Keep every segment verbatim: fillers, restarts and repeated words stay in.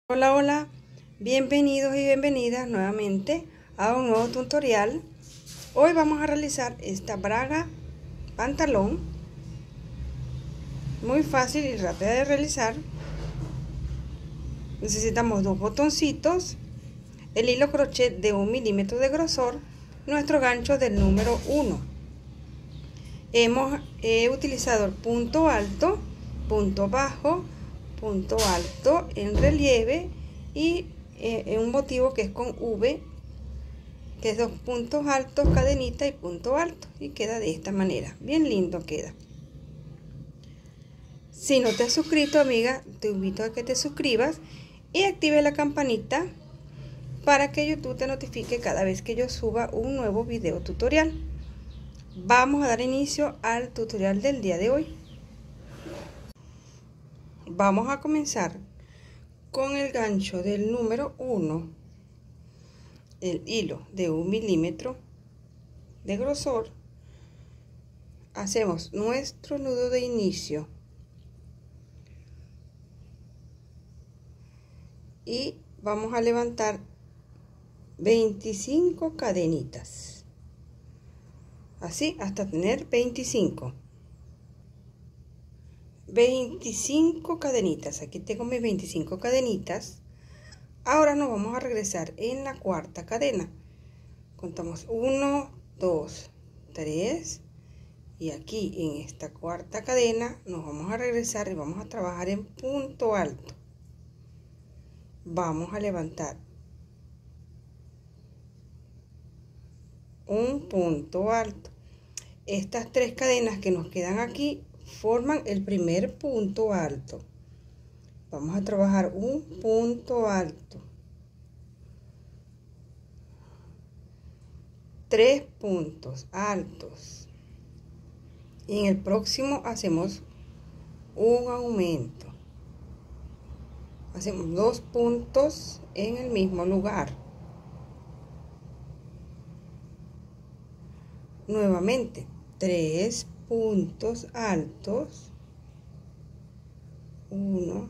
Hola, hola, bienvenidos y bienvenidas nuevamente a un nuevo tutorial. Hoy vamos a realizar esta braga pantalón, muy fácil y rápida de realizar. Necesitamos dos botoncitos, el hilo crochet de un milímetro de grosor, nuestro gancho del número uno. Hemos he utilizado el punto alto, punto bajo, punto alto en relieve y eh, un motivo que es con V, que es dos puntos altos, cadenita y punto alto, y queda de esta manera, bien lindo queda. Si no te has suscrito, amiga, te invito a que te suscribas y active la campanita para que YouTube te notifique cada vez que yo suba un nuevo video tutorial. Vamos a dar inicio al tutorial del día de hoy. Vamos a comenzar con el gancho del número uno, el hilo de un milímetro de grosor. Hacemos nuestro nudo de inicio y vamos a levantar veinticinco cadenitas, así hasta tener veinticinco veinticinco cadenitas. Aquí tengo mis veinticinco cadenitas. Ahora nos vamos a regresar en la cuarta cadena. Contamos uno, dos, tres, y aquí en esta cuarta cadena nos vamos a regresar y vamos a trabajar en punto alto. Vamos a levantar un punto alto. Estas tres cadenas que nos quedan aquí forman el primer punto alto. Vamos a trabajar un punto alto, tres puntos altos, y en el próximo hacemos un aumento, hacemos dos puntos en el mismo lugar. Nuevamente tres puntos altos, uno,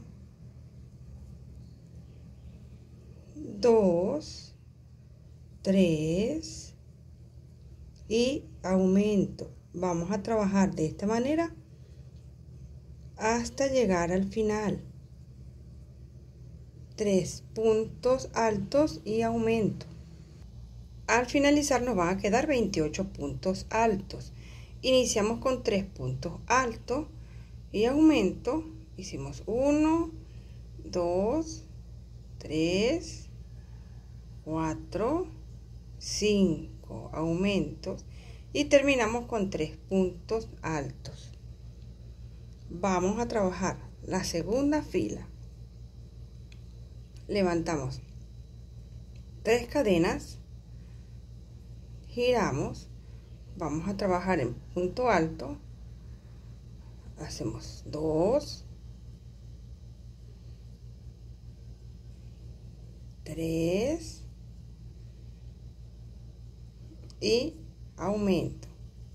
dos, tres y aumento. Vamos a trabajar de esta manera hasta llegar al final. Tres puntos altos y aumento. Al finalizar nos van a quedar veintiocho puntos altos. Iniciamos con tres puntos altos y aumento. Hicimos uno, dos, tres, cuatro, cinco aumentos y terminamos con tres puntos altos. Vamos a trabajar la segunda fila. Levantamos tres cadenas, giramos, vamos a trabajar en punto alto, hacemos dos, tres y aumento.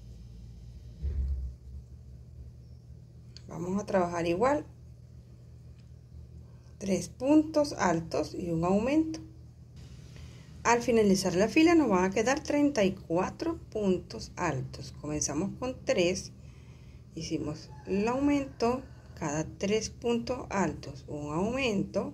Vamos a trabajar igual, tres puntos altos y un aumento. Al finalizar la fila nos van a quedar treinta y cuatro puntos altos. Comenzamos con tres, hicimos el aumento, cada tres puntos altos un aumento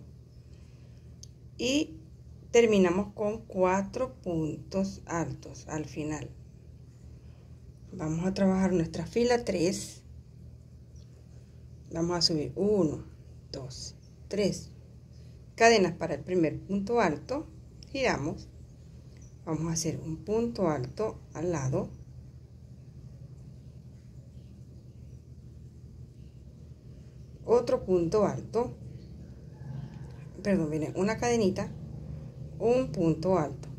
y terminamos con cuatro puntos altos al final. Vamos a trabajar nuestra fila tres. Vamos a subir uno, dos, tres cadenas para el primer punto alto, giramos, vamos a hacer un punto alto al lado, otro punto alto, perdón, viene una cadenita, un punto alto,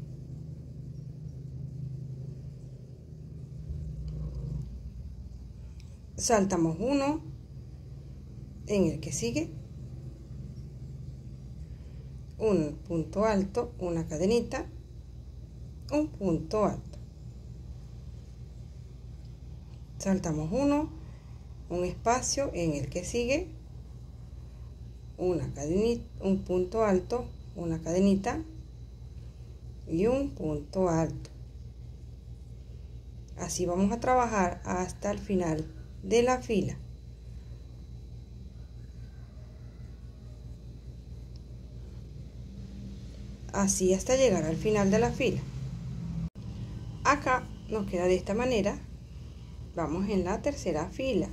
saltamos uno en el que sigue, un punto alto, una cadenita, un punto alto, saltamos uno, un espacio en el que sigue, una cadenita, un punto alto, una cadenita y un punto alto. Así vamos a trabajar hasta el final de la fila. Así hasta llegar al final de la fila. Acá nos queda de esta manera. Vamos en la tercera fila.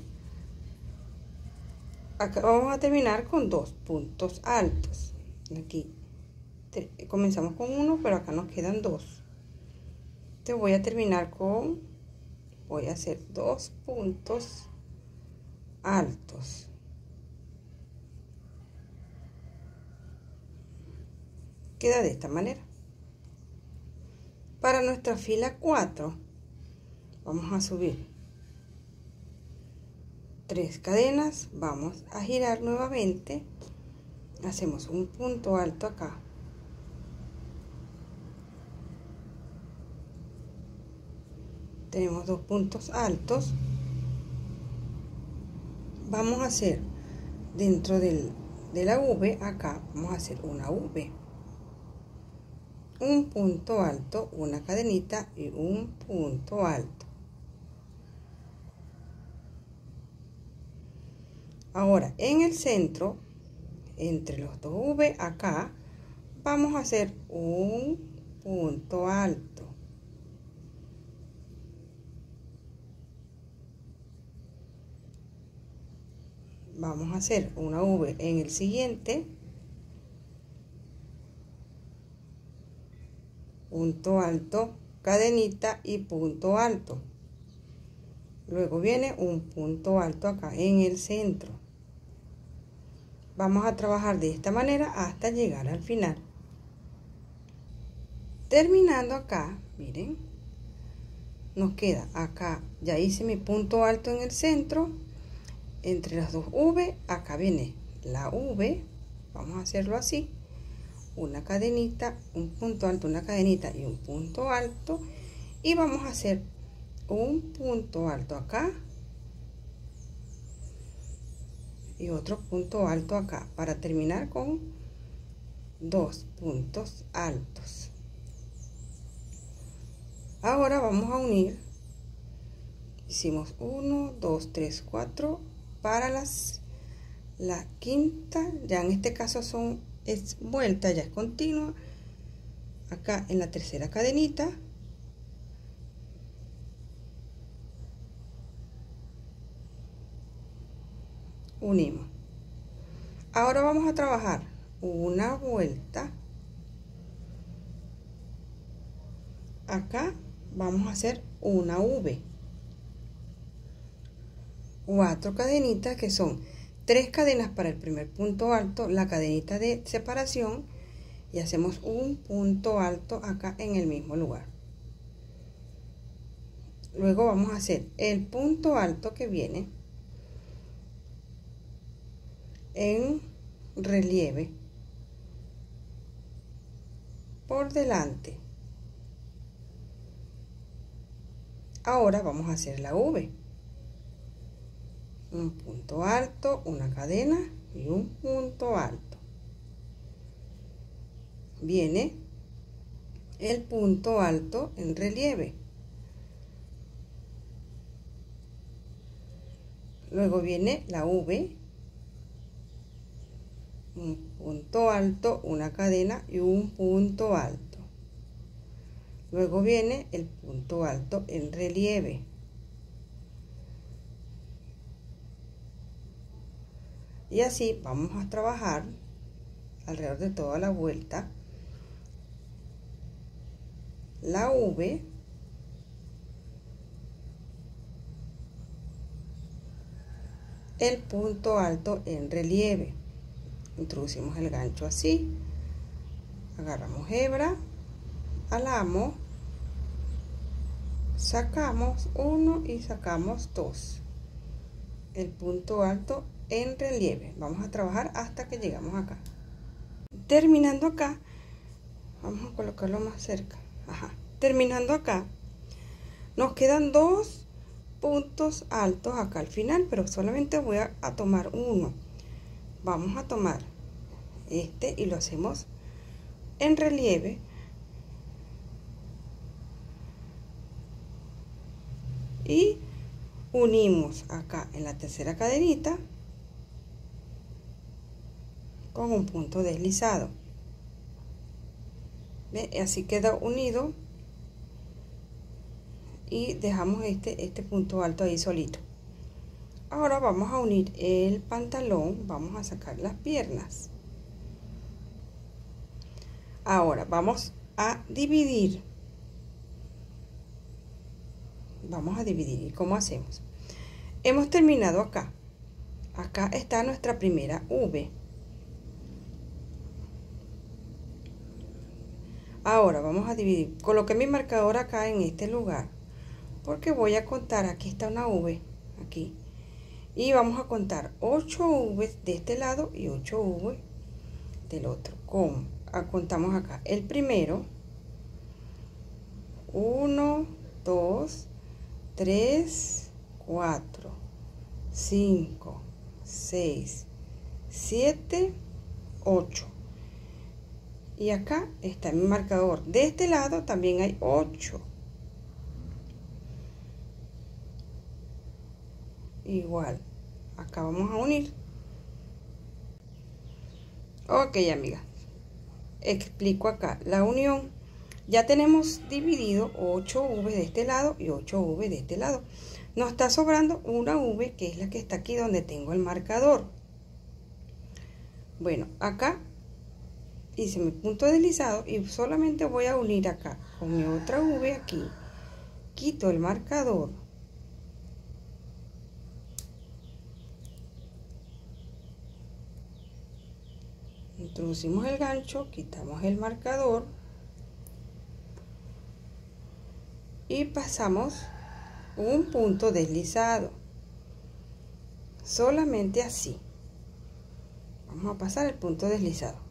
Acá vamos a terminar con dos puntos altos. Aquí comenzamos con uno, pero acá nos quedan dos. Te voy a terminar con, voy a hacer dos puntos altos. Queda de esta manera. Para nuestra fila cuatro vamos a subir tres cadenas, vamos a girar nuevamente, hacemos un punto alto acá, tenemos dos puntos altos, vamos a hacer dentro del, de la V, acá vamos a hacer una V, un punto alto, una cadenita y un punto alto. Ahora en el centro, entre los dos V acá, vamos a hacer un punto alto. Vamos a hacer una V en el siguiente. Punto alto, cadenita y punto alto. Luego viene un punto alto acá en el centro. Vamos a trabajar de esta manera hasta llegar al final. Terminando acá, miren, nos queda acá, ya hice mi punto alto en el centro, entre las dos V, acá viene la V, vamos a hacerlo así, una cadenita, un punto alto, una cadenita y un punto alto, y vamos a hacer un punto alto acá y otro punto alto acá para terminar con dos puntos altos. Ahora vamos a unir, hicimos uno, dos, tres, cuatro para las la quinta, ya en este caso son es vuelta, ya es continua. Acá en la tercera cadenita unimos. Ahora vamos a trabajar una vuelta. Acá vamos a hacer una V, cuatro cadenitas que son tres cadenas para el primer punto alto, la cadenita de separación, y hacemos un punto alto acá en el mismo lugar. Luego vamos a hacer el punto alto que viene en relieve por delante. Ahora vamos a hacer la V, un punto alto, una cadena y un punto alto. Viene el punto alto en relieve. Luego viene la V, un punto alto, una cadena y un punto alto. Luego viene el punto alto en relieve. Y así vamos a trabajar alrededor de toda la vuelta. La V, el punto alto en relieve. Introducimos el gancho así, agarramos hebra, alamos, sacamos uno y sacamos dos, el punto alto en relieve. Vamos a trabajar hasta que llegamos acá. Terminando acá, vamos a colocarlo más cerca. Ajá. Terminando acá, nos quedan dos puntos altos acá al final, pero solamente voy a, a tomar uno. Vamos a tomar este y lo hacemos en relieve. Y unimos acá en la tercera cadenita con un punto deslizado. ¿Ve? Así queda unido y dejamos este, este punto alto ahí solito. Ahora vamos a unir el pantalón, vamos a sacar las piernas. Ahora vamos a dividir. Vamos a dividir. ¿Y cómo hacemos? Hemos terminado acá. Acá está nuestra primera V. Ahora vamos a dividir. Coloqué mi marcador acá en este lugar porque voy a contar. Aquí está una V, aquí, y vamos a contar ocho V de este lado y ocho V del otro. ¿Cómo? Contamos acá el primero: uno, dos, tres, cuatro, cinco, seis, siete, ocho. Y acá está mi marcador. De este lado también hay ocho. Igual. Acá vamos a unir. Ok, amigas. Explico acá la unión. Ya tenemos dividido ocho V de este lado y ocho V de este lado. Nos está sobrando una V, que es la que está aquí donde tengo el marcador. Bueno, acá hice mi punto deslizado y solamente voy a unir acá con mi otra V aquí. Quito el marcador. Introducimos el gancho, quitamos el marcador y pasamos un punto deslizado. Solamente así. Vamos a pasar el punto deslizado.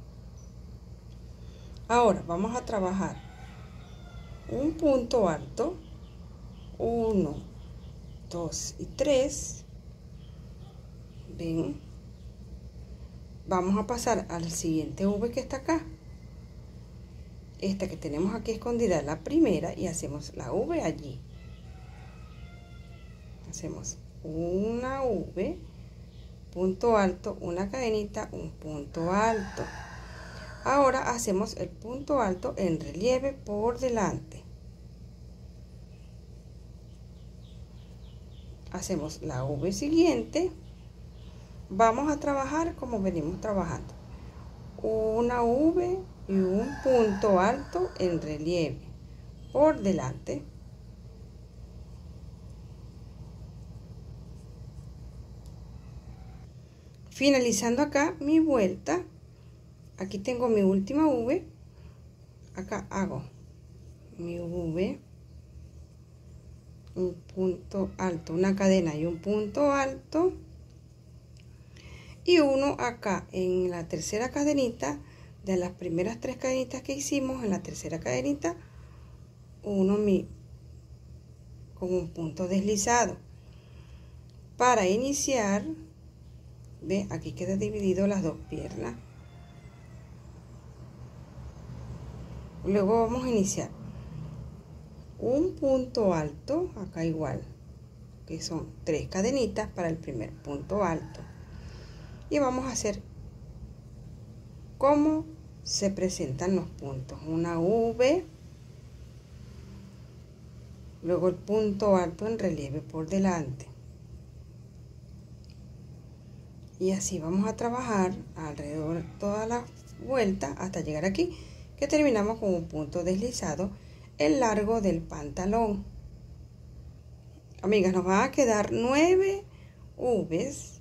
Ahora vamos a trabajar un punto alto, uno, dos y tres. Ven, vamos a pasar al siguiente V que está acá. Esta que tenemos aquí escondida es la primera y hacemos la V allí. Hacemos una V, punto alto, una cadenita, un punto alto. Ahora hacemos el punto alto en relieve por delante. Hacemos la V siguiente. Vamos a trabajar como venimos trabajando. Una V y un punto alto en relieve por delante. Finalizando acá mi vuelta. Aquí tengo mi última V. Acá hago mi V, un punto alto, una cadena y un punto alto, y uno acá en la tercera cadenita de las primeras tres cadenitas que hicimos. En la tercera cadenita uno mi con un punto deslizado. Para iniciar, ve, aquí queda dividido las dos piernas. Luego vamos a iniciar un punto alto, acá igual, que son tres cadenitas para el primer punto alto. Y vamos a hacer cómo se presentan los puntos. Una V, luego el punto alto en relieve por delante. Y así vamos a trabajar alrededor de toda la vuelta hasta llegar aquí, que terminamos con un punto deslizado el largo del pantalón. Amigas, nos van a quedar nueve V's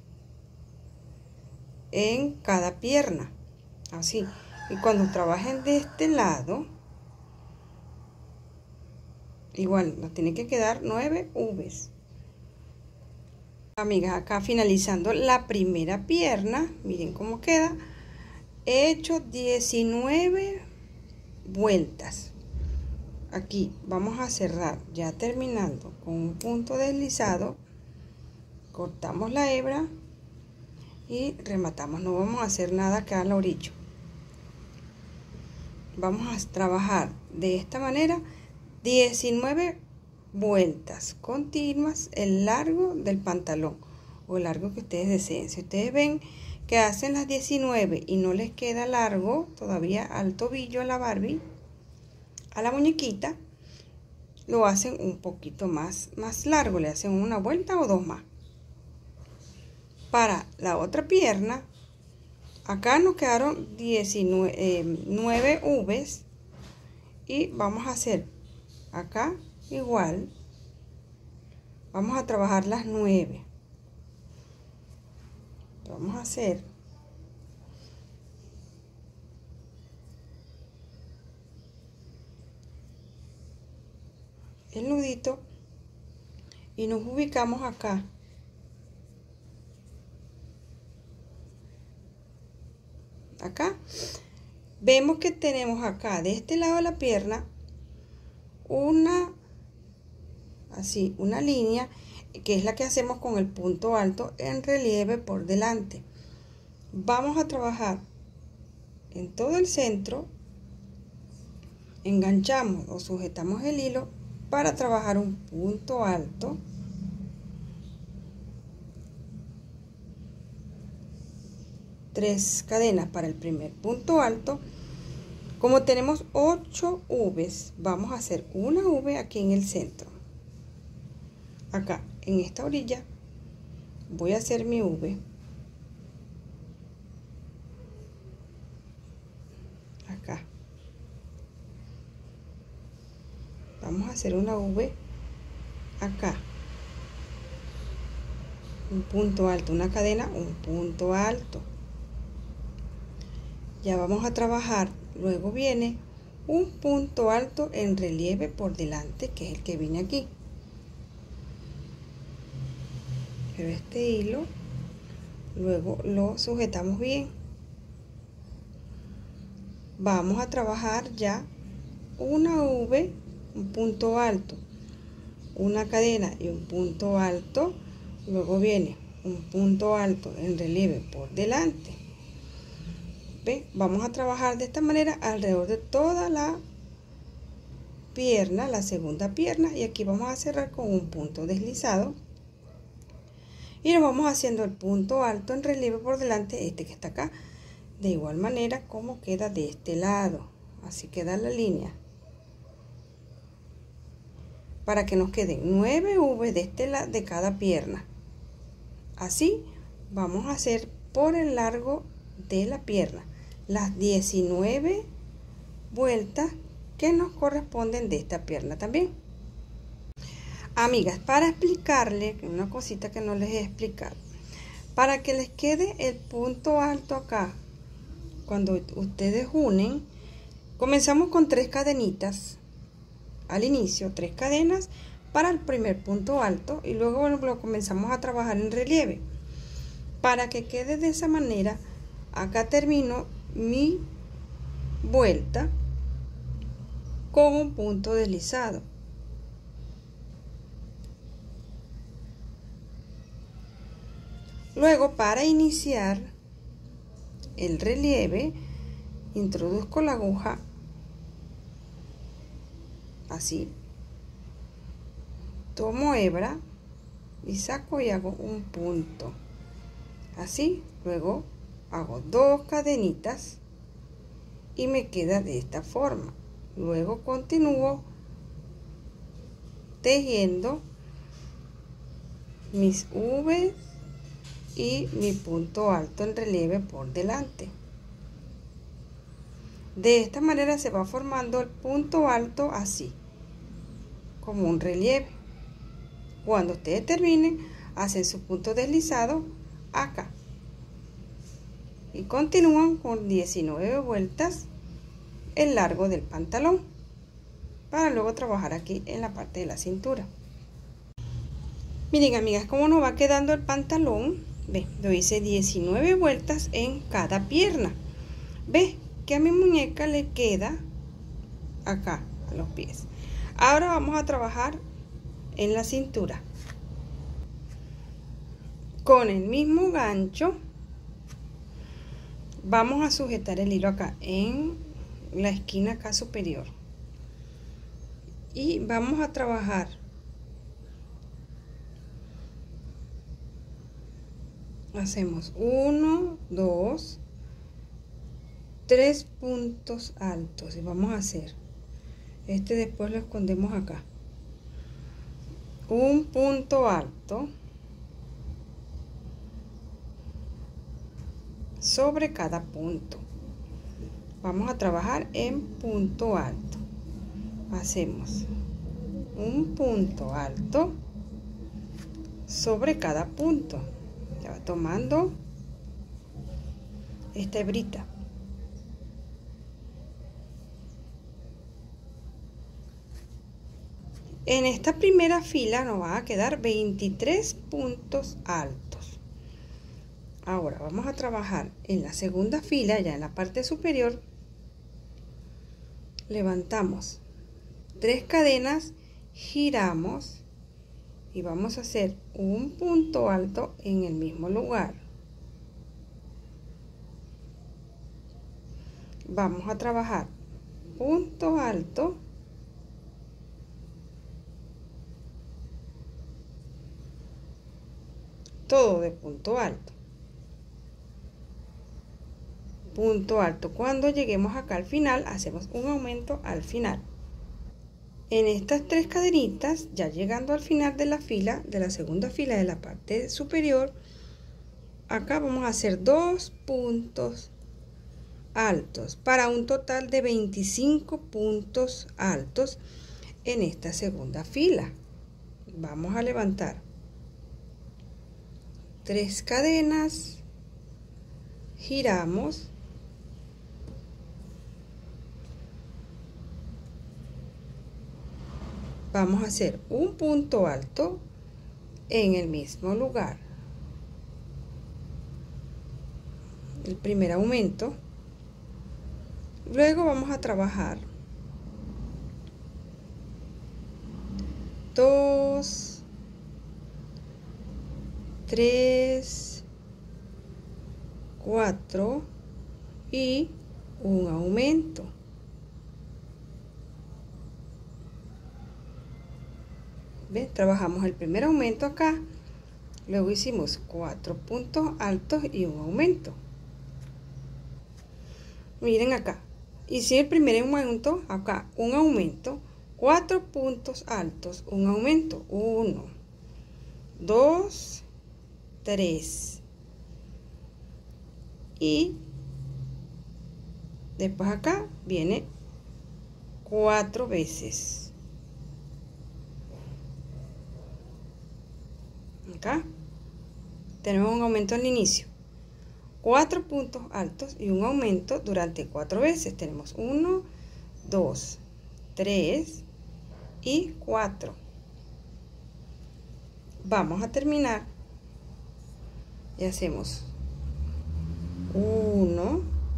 en cada pierna, así. Y cuando trabajen de este lado, igual nos tiene que quedar nueve V's. Amigas, acá finalizando la primera pierna, miren cómo queda. He hecho diecinueve vueltas. Aquí vamos a cerrar, ya terminando con un punto deslizado. Cortamos la hebra y rematamos. No vamos a hacer nada acá a la orilla. vamos a trabajar de esta manera diecinueve vueltas continuas el largo del pantalón o el largo que ustedes deseen. Si ustedes ven que hacen las diecinueve y no les queda largo todavía al tobillo a la Barbie, a la muñequita, lo hacen un poquito más, más largo, le hacen una vuelta o dos más. Para la otra pierna, acá nos quedaron diecinueve, eh, nueve V's y vamos a hacer acá igual, vamos a trabajar las nueve. Vamos a hacer el nudito y nos ubicamos acá. Acá vemos que tenemos acá de este lado de la pierna una así una línea que es la que hacemos con el punto alto en relieve por delante. Vamos a trabajar en todo el centro, enganchamos o sujetamos el hilo para trabajar un punto alto, tres cadenas para el primer punto alto. Como tenemos ocho V's, vamos a hacer una V aquí en el centro. Acá en esta orilla voy a hacer mi V. Acá vamos a hacer una V acá, un punto alto, una cadena, un punto alto. Ya vamos a trabajar, luego viene un punto alto en relieve por delante, que es el que viene aquí. Pero este hilo luego lo sujetamos bien. Vamos a trabajar ya una V, un punto alto, una cadena y un punto alto. Luego viene un punto alto en relieve por delante. ¿Ve? Vamos a trabajar de esta manera alrededor de toda la pierna, la segunda pierna, y aquí vamos a cerrar con un punto deslizado. Y nos vamos haciendo el punto alto en relieve por delante, este que está acá, de igual manera como queda de este lado. Así queda la línea. Para que nos queden nueve V de este lado de cada pierna. Así vamos a hacer por el largo de la pierna las diecinueve vueltas que nos corresponden de esta pierna también. Amigas, para explicarles una cosita que no les he explicado, para que les quede el punto alto acá, cuando ustedes unen, comenzamos con tres cadenitas al inicio, tres cadenas para el primer punto alto, y luego lo comenzamos a trabajar en relieve. Para que quede de esa manera, acá termino mi vuelta con un punto deslizado. Luego, para iniciar el relieve, introduzco la aguja así, tomo hebra y saco y hago un punto así. Luego hago dos cadenitas y me queda de esta forma. Luego continúo tejiendo mis V y mi punto alto en relieve por delante. De esta manera se va formando el punto alto así, como un relieve. Cuando ustedes terminen, hacen su punto deslizado acá y continúan con diecinueve vueltas el largo del pantalón, para luego trabajar aquí en la parte de la cintura. Miren, amigas, cómo nos va quedando el pantalón. Ve, yo hice diecinueve vueltas en cada pierna. Ve que a mi muñeca le queda acá a los pies. Ahora vamos a trabajar en la cintura con el mismo gancho. Vamos a sujetar el hilo acá en la esquina acá superior. Y vamos a trabajar hacemos uno, dos, tres puntos altos y vamos a hacer este, después lo escondemos acá, un punto alto sobre cada punto. Vamos a trabajar en punto alto, hacemos un punto alto sobre cada punto. Ya va tomando esta hebrita. En esta primera fila nos van a quedar veintitrés puntos altos. Ahora vamos a trabajar en la segunda fila, ya en la parte superior. Levantamos tres cadenas, giramos y vamos a hacer un punto alto en el mismo lugar. Vamos a trabajar punto alto, todo de punto alto, punto alto. Cuando lleguemos acá al final, hacemos un aumento al final. En estas tres cadenitas, ya llegando al final de la fila, de la segunda fila de la parte superior, acá vamos a hacer dos puntos altos para un total de veinticinco puntos altos en esta segunda fila. Vamos a levantar tres cadenas, giramos, vamos a hacer un punto alto en el mismo lugar, el primer aumento. Luego vamos a trabajar dos, tres, cuatro y un aumento. ¿Ven? Trabajamos el primer aumento acá, luego hicimos cuatro puntos altos y un aumento. Miren acá, hice el primer aumento, acá un aumento, cuatro puntos altos, un aumento, uno, dos, tres y después acá viene cuatro veces. Acá tenemos un aumento al inicio, cuatro puntos altos y un aumento durante cuatro veces. Tenemos uno, dos, tres y cuatro. Vamos a terminar y hacemos uno,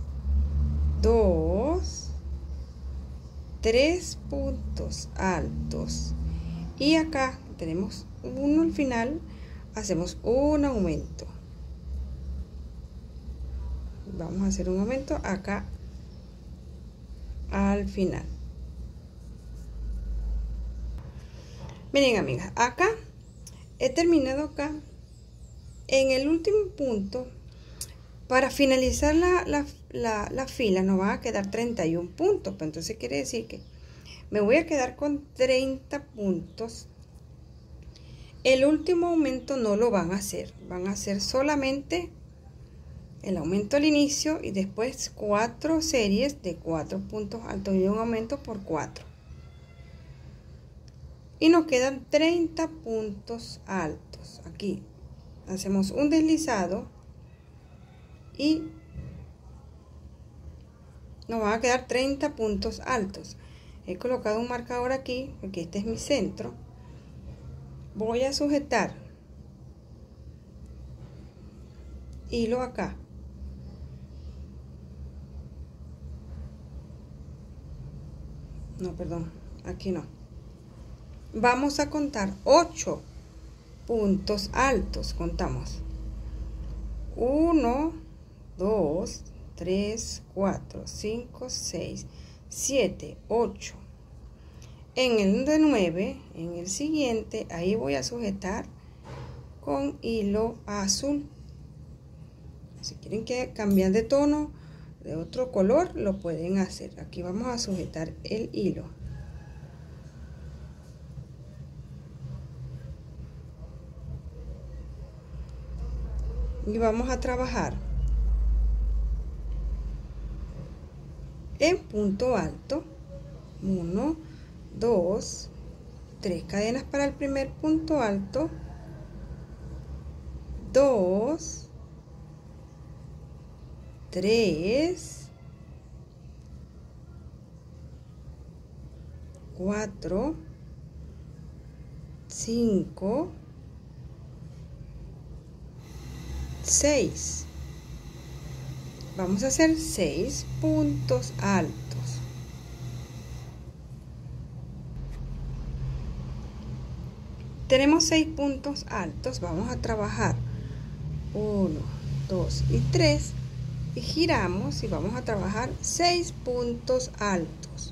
dos, tres puntos altos y acá tenemos uno al final, hacemos un aumento. Vamos a hacer un aumento acá al final. Miren, amigas, acá he terminado acá en el último punto. Para finalizar la, la, la, la fila nos van a quedar treinta y un puntos, pues entonces quiere decir que me voy a quedar con treinta puntos. El último aumento no lo van a hacer, van a hacer solamente el aumento al inicio y después cuatro series de cuatro puntos altos y un aumento por cuatro. Y nos quedan treinta puntos altos. Aquí hacemos un deslizado y nos van a quedar treinta puntos altos. He colocado un marcador aquí porque este es mi centro. Voy a sujetar hilo acá. No, perdón, aquí no. Vamos a contar ocho puntos altos. Contamos uno, dos, tres, cuatro, cinco, seis, siete, ocho. En el de nueve, en el siguiente, ahí voy a sujetar con hilo azul. Si quieren que cambiar de tono, de otro color, lo pueden hacer. Aquí vamos a sujetar el hilo. Y vamos a trabajar en punto alto. uno, dos, tres cadenas para el primer punto alto, dos, tres, cuatro, cinco, seis. Vamos a hacer seis puntos altos. Tenemos seis puntos altos. Vamos a trabajar uno, dos y tres y giramos y vamos a trabajar seis puntos altos.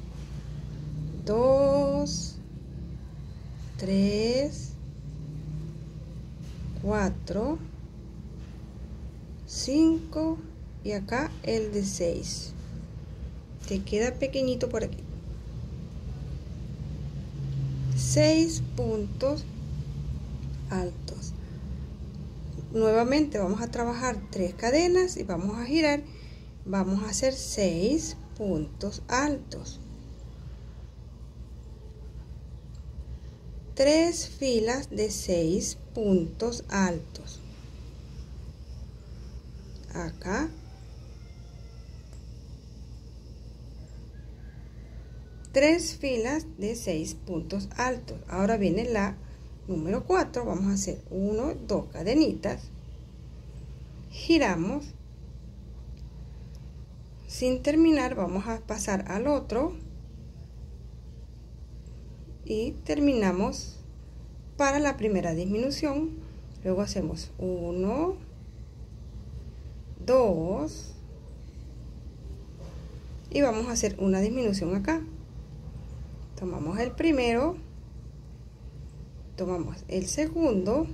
dos, tres, cuatro, cinco y acá el de seis. Te queda pequeñito por aquí. seis puntos altos. Nuevamente vamos a trabajar tres cadenas y vamos a girar. Vamos a hacer seis puntos altos. Tres filas de seis puntos altos. Acá. Tres filas de seis puntos altos. Ahora viene la número cuatro. Vamos a hacer uno, dos cadenitas. Giramos. Sin terminar, vamos a pasar al otro. Y terminamos para la primera disminución. Luego hacemos uno, dos. Y vamos a hacer una disminución acá. Tomamos el primero, tomamos el segundo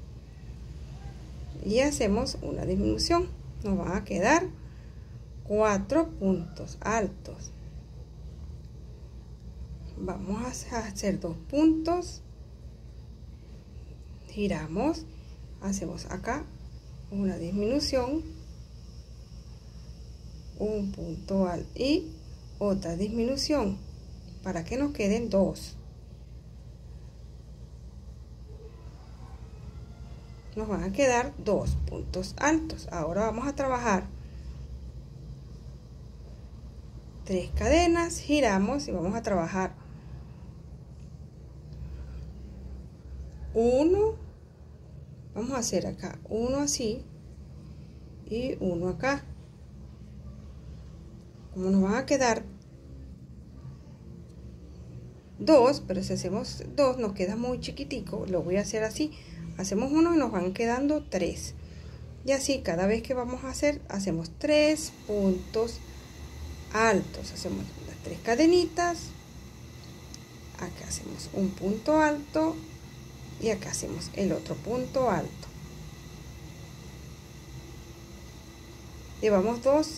y hacemos una disminución. Nos van a quedar cuatro puntos altos. Vamos a hacer dos puntos, giramos, hacemos acá una disminución, un punto alto y otra disminución, para que nos queden dos. Nos van a quedar dos puntos altos. Ahora vamos a trabajar tres cadenas, giramos y vamos a trabajar uno. Vamos a hacer acá uno así y uno acá. Como nos van a quedar dos, pero si hacemos dos nos queda muy chiquitico, lo voy a hacer así. Hacemos uno y nos van quedando tres. Y así cada vez que vamos a hacer, hacemos tres puntos altos. Hacemos las tres cadenitas. Acá hacemos un punto alto. Y acá hacemos el otro punto alto. Llevamos dos.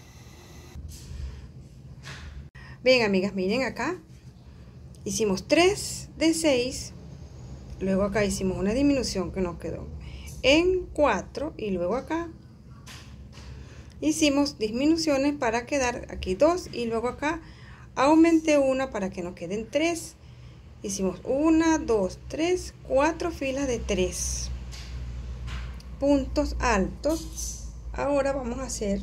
Bien, amigas, miren acá. Hicimos tres de seis. Luego acá hicimos una disminución que nos quedó en cuatro. Y luego acá hicimos disminuciones para quedar aquí dos. Y luego acá aumenté una para que nos queden tres. Hicimos una, dos, tres, cuatro filas de tres puntos altos. Ahora vamos a hacer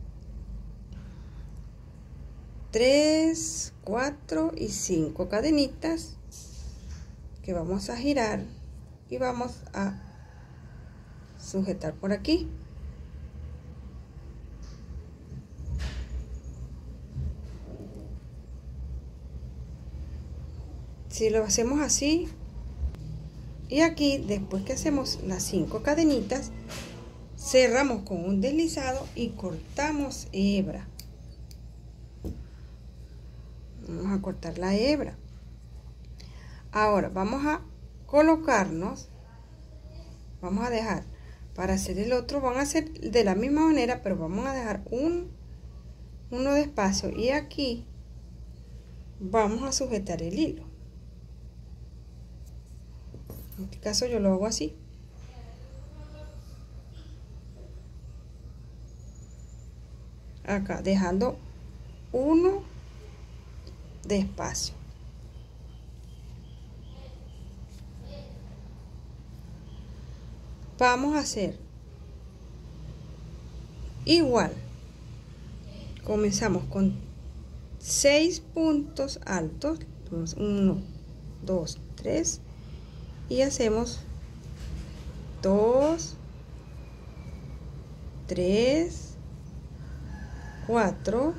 tres, cuatro y cinco cadenitas que vamos a girar y vamos a sujetar por aquí. Si lo hacemos así y aquí, después que hacemos las cinco cadenitas, cerramos con un deslizado y cortamos hebra. Vamos a cortar la hebra. Ahora vamos a colocarnos, vamos a dejar, para hacer el otro van a hacer de la misma manera, pero vamos a dejar un uno de espacio y aquí vamos a sujetar el hilo. En este caso yo lo hago así. Acá dejando uno de espacio. Vamos a hacer igual. Comenzamos con seis puntos altos, uno, dos, tres, y hacemos dos, tres, cuatro,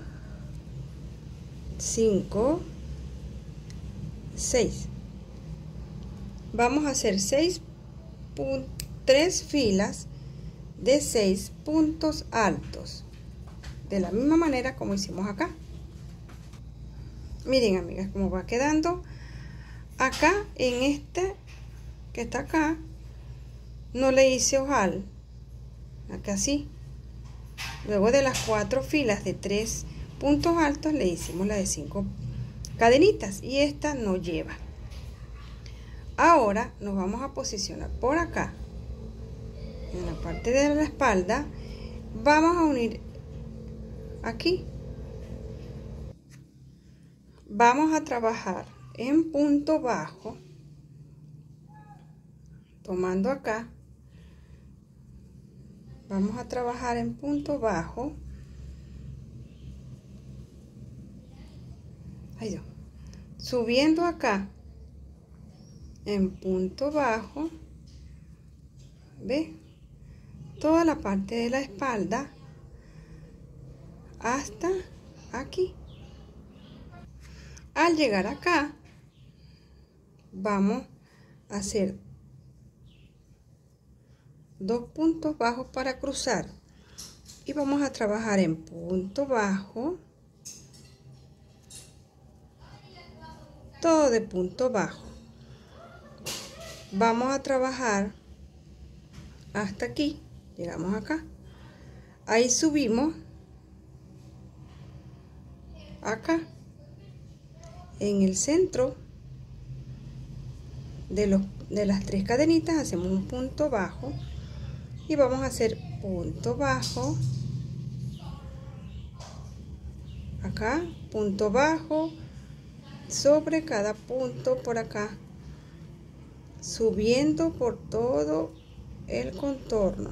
cinco, seis. Vamos a hacer seis tres filas de seis puntos altos, de la misma manera como hicimos acá. Miren, amigas, cómo va quedando. Acá en este que está acá no le hice ojal, acá sí. Luego de las cuatro filas de tres puntos altos le hicimos la de cinco cadenitas y esta no lleva. Ahora nos vamos a posicionar por acá en la parte de la espalda. Vamos a unir aquí, vamos a trabajar en punto bajo, tomando acá, vamos a trabajar en punto bajo, ay Dios, subiendo acá en punto bajo, ve, toda la parte de la espalda hasta aquí. Al llegar acá vamos a hacer dos puntos bajos para cruzar y vamos a trabajar en punto bajo, todo de punto bajo. Vamos a trabajar hasta aquí, llegamos acá, ahí subimos acá en el centro de, los, de las tres cadenitas, hacemos un punto bajo y vamos a hacer punto bajo acá, punto bajo sobre cada punto por acá, subiendo por todo el contorno.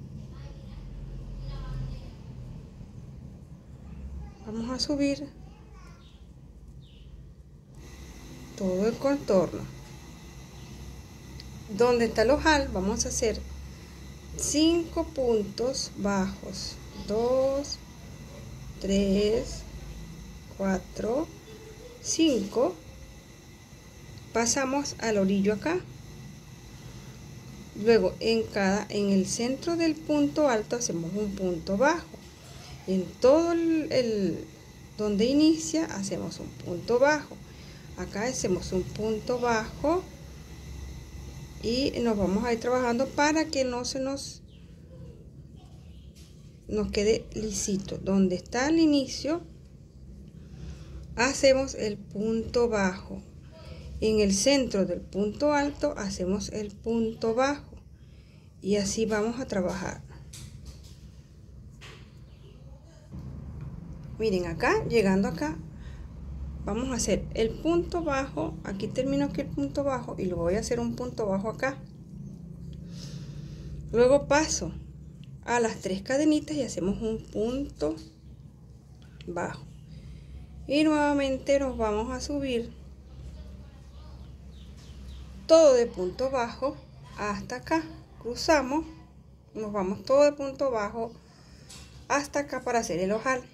Vamos a subir todo el contorno. Donde está el ojal vamos a hacer cinco puntos bajos, dos, tres, cuatro, cinco. Pasamos al orillo acá. Luego en cada en el centro del punto alto hacemos un punto bajo. En todo el, el donde inicia hacemos un punto bajo. Acá hacemos un punto bajo y nos vamos a ir trabajando para que no se nos nos quede lisito. Donde está el inicio hacemos el punto bajo. En el centro del punto alto hacemos el punto bajo y así vamos a trabajar. Miren, acá, llegando acá, vamos a hacer el punto bajo. Aquí termino aquí el punto bajo y luego voy a hacer un punto bajo acá. Luego paso a las tres cadenitas y hacemos un punto bajo. Y nuevamente nos vamos a subir todo de punto bajo hasta acá. Cruzamos, nos vamos todo de punto bajo hasta acá para hacer el ojal.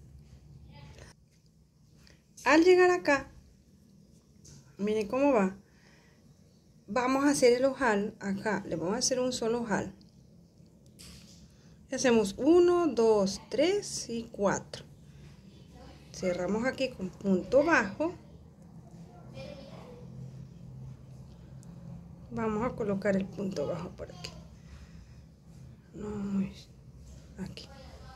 Al llegar acá, miren cómo va. Vamos a hacer el ojal acá, le vamos a hacer un solo ojal. Y hacemos uno, dos, tres y cuatro. Cerramos aquí con punto bajo. Vamos a colocar el punto bajo por aquí. No, aquí.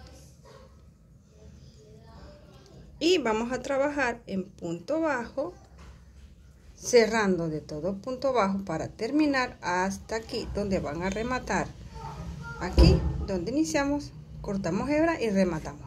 Y vamos a trabajar en punto bajo, cerrando de todo punto bajo para terminar hasta aquí donde van a rematar. Aquí donde iniciamos, cortamos hebra y rematamos.